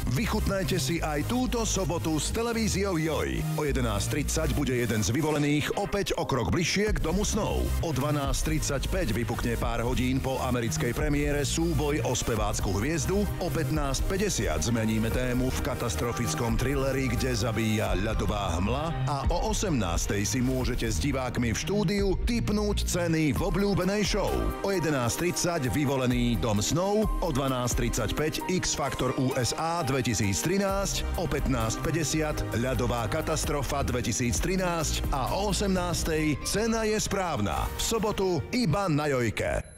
Vychutnajte si aj túto sobotu s televíziou Joj. O 11:30 bude jeden z vyvolených opäť o krok bližšie k domu snov. O 12:35 vypukne pár hodín po americkej premiére súboj o spevácku hviezdu. O 15:50 zmeníme tému v katastrofickom thrilleri, kde zabíja ľadová hmla. A o 18:00 si môžete s divákmi v štúdiu tipnúť ceny v obľúbenej show. O 11:30 vyvolený dom snov. O 12:35 X-Factor USA 2013, o 15:50 ľadová katastrofa 2013 a o 18:00 Cena je správna. V sobotu iba na Jojke.